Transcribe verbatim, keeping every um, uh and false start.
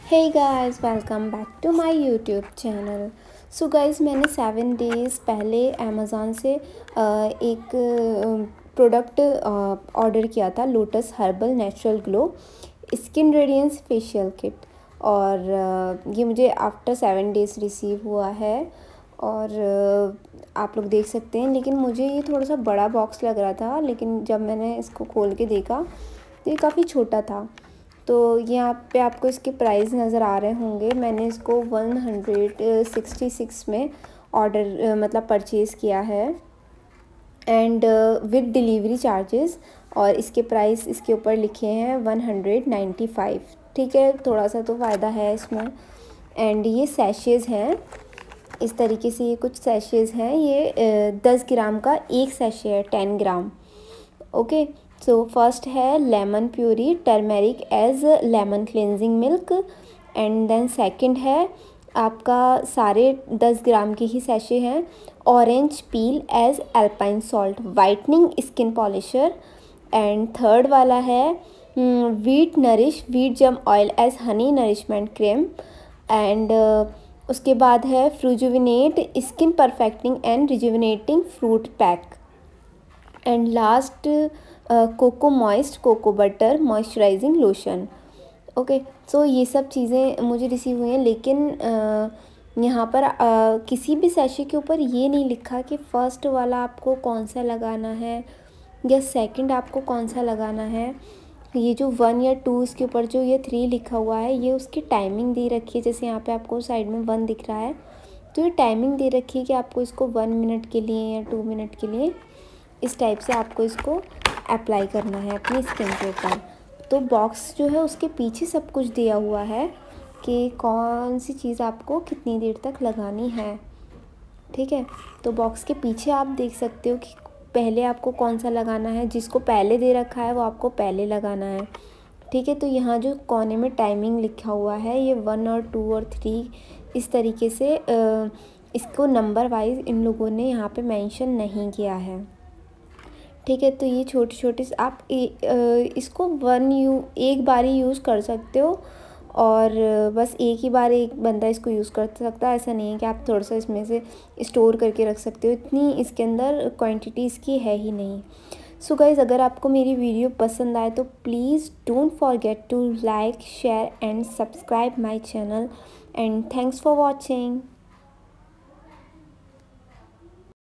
Hey guys, welcome back to my YouTube channel. So guys, मैंने seven days पहले Amazon से एक product order किया था, Lotus Herbal natural glow skin radiance facial kit. और ये मुझे आफ्टर सेवन डेज़ रिसीव हुआ है। और आप लोग देख सकते हैं, लेकिन मुझे ये थोड़ा सा बड़ा बॉक्स लग रहा था, लेकिन जब मैंने इसको खोल के देखा तो ये काफ़ी छोटा था। तो यहाँ पे आपको इसके प्राइस नज़र आ रहे होंगे। मैंने इसको वन हंड्रेड सिक्सटी सिक्स में ऑर्डर मतलब परचेज़ किया है, एंड विद डिलीवरी चार्जेस। और इसके प्राइस इसके ऊपर लिखे हैं वन हंड्रेड नाइन्टी फाइव। ठीक है, थोड़ा सा तो फ़ायदा है इसमें। एंड ये सैशेज़ हैं, इस तरीके से ये कुछ सैशेज़ हैं। ये दस ग्राम का एक सैशे है, ten gram. Okay, so first है lemon puree turmeric as lemon cleansing milk. And then second है आपका सारे दस ग्राम के ही सैशे हैं, orange peel as alpine salt whitening skin polisher. And third वाला है wheat nourish wheat germ oil as honey nourishment cream. And उसके बाद है Frujuvenate skin perfecting and rejuvenating fruit pack. And last coco moist cocoa butter moisturising lotion. Okay, सो ये सब चीज़ें मुझे receive हुई हैं, लेकिन uh, यहाँ पर uh, किसी भी सैशे के ऊपर ये नहीं लिखा कि फ़र्स्ट वाला आपको कौन सा लगाना है या सेकंड आपको कौन सा लगाना है। ये जो वन या टू, इसके ऊपर जो ये थ्री लिखा हुआ है, ये उसकी टाइमिंग दे रखी है। जैसे यहाँ पे आपको साइड में वन दिख रहा है, तो ये टाइमिंग दे रखी है कि आपको इसको वन मिनट के लिए या टू मिनट के लिए इस टाइप से आपको इसको अप्लाई करना है अपनी स्किन के ऊपर। तो बॉक्स जो है उसके पीछे सब कुछ दिया हुआ है कि कौन सी चीज़ आपको कितनी देर तक लगानी है। ठीक है, तो बॉक्स के पीछे आप देख सकते हो कि पहले आपको कौन सा लगाना है। जिसको पहले दे रखा है वो आपको पहले लगाना है। ठीक है, तो यहाँ जो कोने में टाइमिंग लिखा हुआ है, ये वन और टू और थ्री इस तरीके से इसको नंबर वाइज इन लोगों ने यहाँ पे मेंशन नहीं किया है। ठीक है, तो ये छोटी छोटी आप ए, इसको वन यू एक बार ही यूज़ कर सकते हो, और बस एक ही बार एक बंदा इसको यूज़ कर सकता है। ऐसा नहीं है कि आप थोड़ा सा इसमें से स्टोर करके रख सकते हो, इतनी इसके अंदर क्वांटिटी इसकी है ही नहीं। सो गाइज़, अगर आपको मेरी वीडियो पसंद आए तो please don't forget to like share and subscribe my channel. And thanks for watching.